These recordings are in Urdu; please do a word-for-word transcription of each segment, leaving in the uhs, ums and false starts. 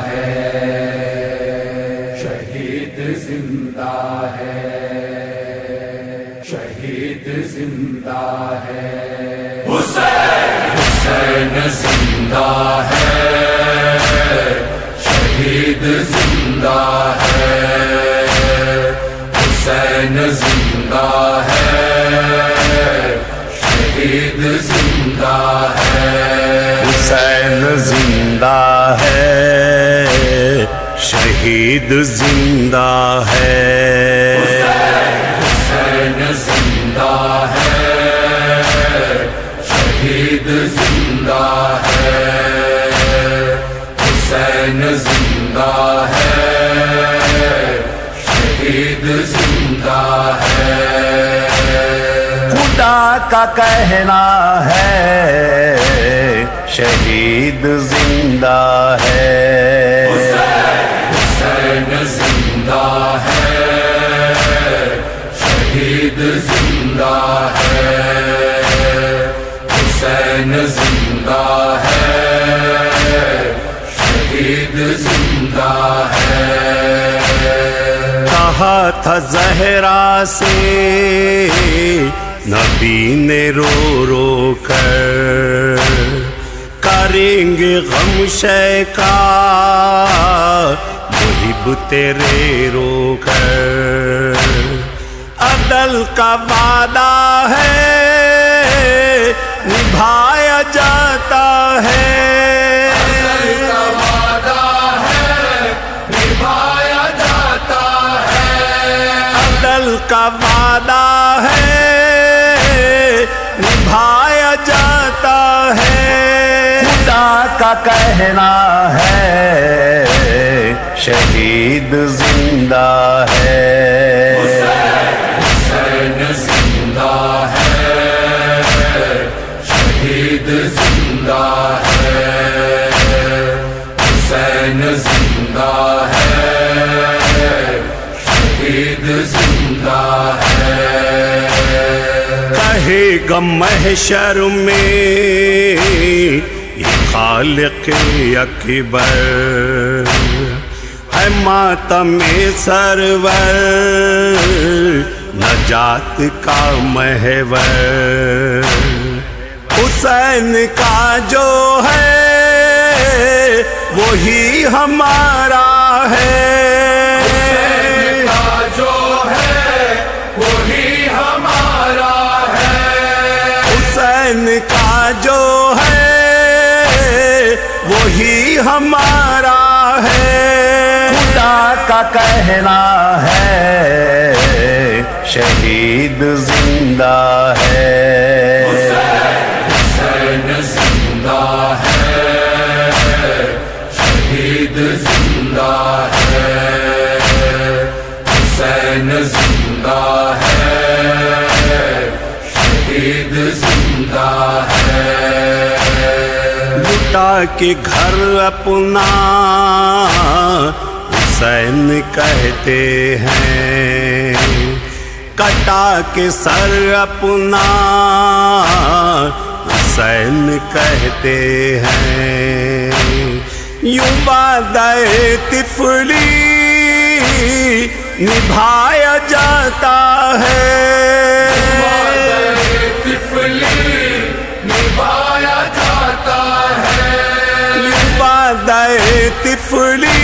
ہے، شہید زندہ ہے، شہید زندہ ہے، حسین حسین زندہ ہے، شہید زندہ ہے، حسین زندہ ہے، شہید زندہ ہے، حسین زندہ ہے، شہید زندہ ہے، حسین زندہ ہے، شہید زندہ ہے، حسین زندہ ہے، شہید زندہ ہے، خدا کا کہنا ہے شہید زندہ ہے، حسین زندہ ہے، شہید زندہ ہے، حسین زندہ ہے، شہید زندہ ہے، کہا تھا زہرا سے نبی نے رو رو کر، کریں گے غم شے کا محب تیرے رو کر، عدل کا وعدہ ہے نبھایا جاتا ہے، عدل کا وعدہ ہے نبھایا جاتا ہے، عدل کا وعدہ ہے نبھایا جاتا ہے، خدا کا کہنا ہے شہید زندہ ہے، حسین زندہ ہے، شہید زندہ ہے، حسین زندہ ہے، شہید زندہ ہے، کہے گا محشر میں یہ خالق اکبر ہے ماتم سرور نجات کا محور، حسین کا جو ہے وہی ہمارا ہے، حسین کا جو ہے وہی ہمارا ہے، حسین کا جو ہے وہی ہمارا ہے، خدا کا کہنا ہے شہید زندہ ہے، حسین زندہ ہے، شہید زندہ ہے، حسین زندہ ہے، شہید زندہ ہے، لٹا کے گھر اپنا حسین کہتے ہیں، کٹا کے سر اپنا حسین کہتے ہیں، یوں وعدہ طفلی نبھایا جاتا ہے، طفلی نبھایا جاتا ہے، وعدہ طفلی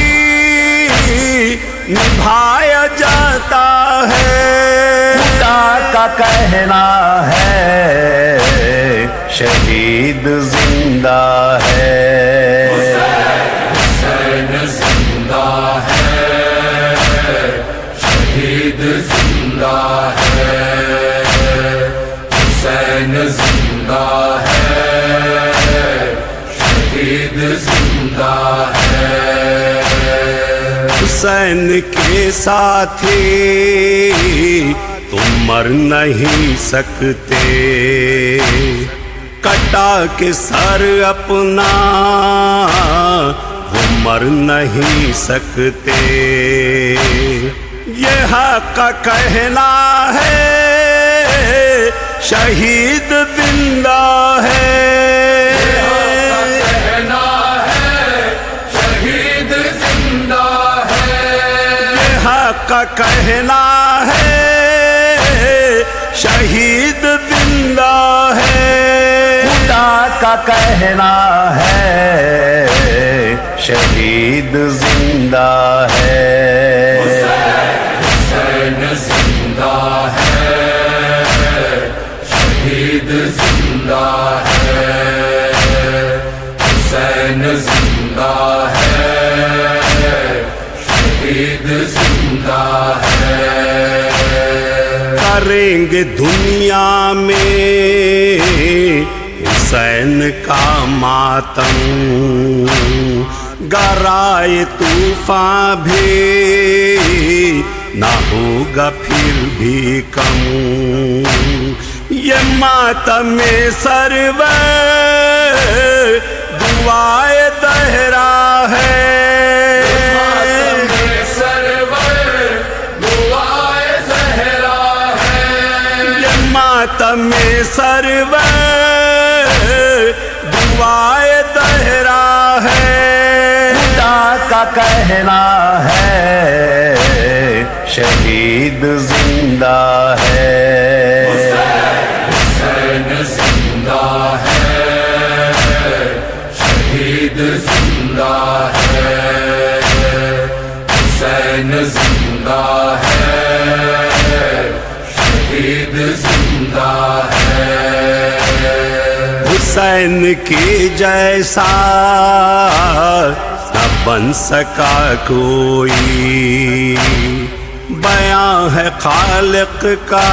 نبھایا جاتا ہے، خدا کا کہنا ہے شہید زندہ ہے، حسین زندہ ہے، شہید زندہ ہے، حسین زندہ ہے، شہید زندہ ہے، حسین کے ساتھی تم مر نہیں سکتے، کٹا کے سر اپنا وہ مر نہیں سکتے، یہ حق کا کہنا ہے شہید زندہ ہے، کہنا ہے شہید کا کہنا ہے شہید زندہ ہے، حسین زندہ ہے، شہید زندہ ہے، حسین زندہ ہے، شہید زندہ ہے۔ کریں گے دنیا میں حسین کا ماتم، گرائے طوفان بھی نہ ہوگا پھر بھی کم، یہ ماتم سرور دعائے زہرا ہے، ماتم سرور دعائے زہرا ہے، خدا کا کہنا ہے شہید زندہ ہے، حسین زندہ ہے، شہید زندہ ہے، حسین زندہ ہے، شہید زندہ ہے۔ حسین کی جیسا نہ بن سکا کوئی، بیان ہے خالق کا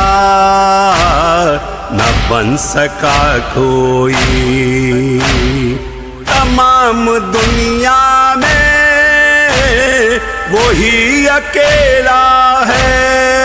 نہ بن سکا کوئی، تمام دنیا میں وہی اکیلا ہے،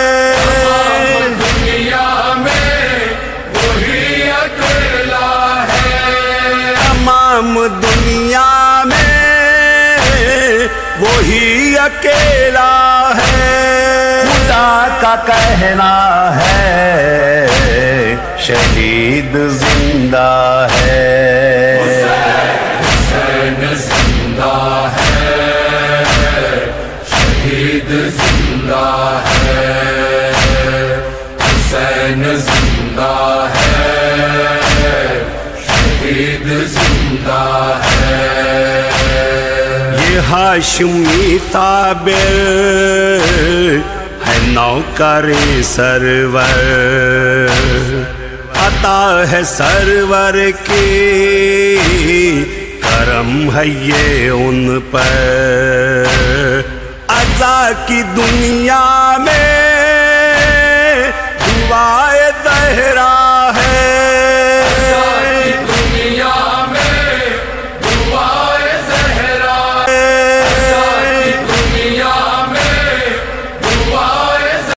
دنیا میں وہی اکیلا ہے، خدا کا کہنا ہے شہید زندہ ہے، حسین زندہ ہے، شہید زندہ ہے، حسین زندہ ہے، شہید زندہ ہے۔ یہ ہاشمی تابر ہے نوکر سرور، عطا ہے سرور کی کرم ہے یہ ان پر، عزا کی دنیا میں دعائے زہرا